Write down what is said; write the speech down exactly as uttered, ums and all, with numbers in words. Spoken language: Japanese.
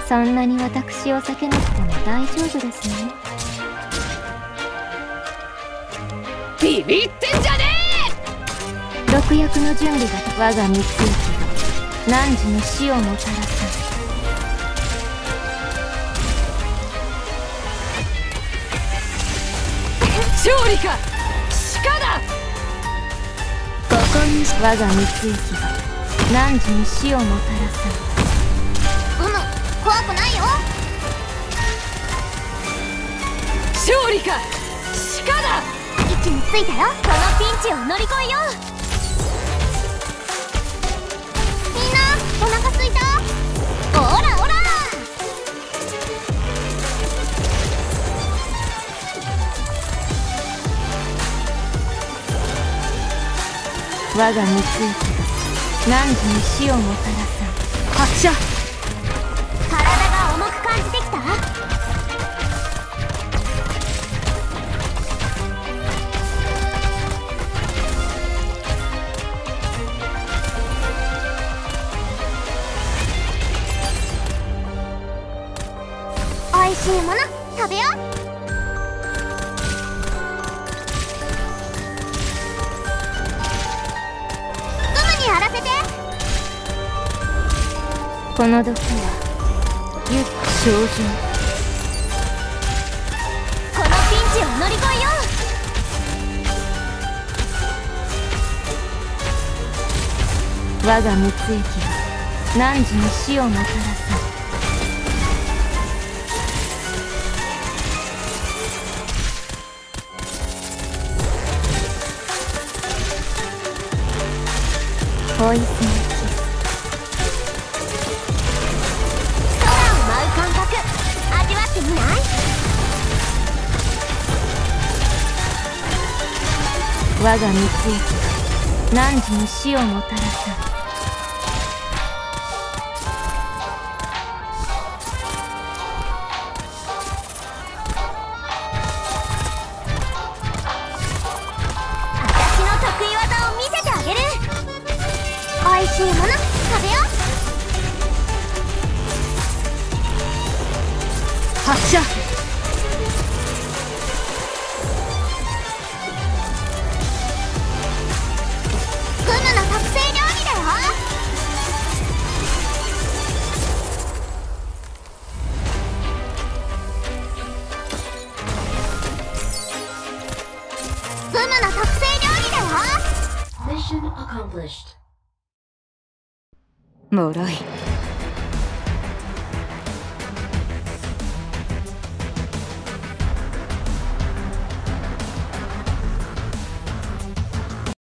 そんなに私を避けなくても大丈夫ですね。 ビビってんじゃねえ。毒薬の準備が我が三つ行きが汝の死をもたらさん。 勝利か鹿だ。 ここに我が三つ行きが汝に死をもたらさん。 うむ、怖くないよ。 勝利か鹿だ。 位置についたよ。このピンチを乗り越えよう。みんなお腹すいた？おらおら。 我が三つ行きが汝に死をもたらさん。 発射。 体が重く感じてきた？おいしいもの食べよう。やらせて。 この毒はゆっ精進。 このピンチを乗り越えよう。我が三つ行きが汝に死をもたらさん。ポイズンキス。 空を舞う感覚味わってみない？ 我が三つ行きが汝に死をもたらさん。 私の得意技を見せてあげる。おいしいもの食べよう。 発射。 グムの特製料理だよ。グムの特製料理だよ。 Mission accomplished. もろい。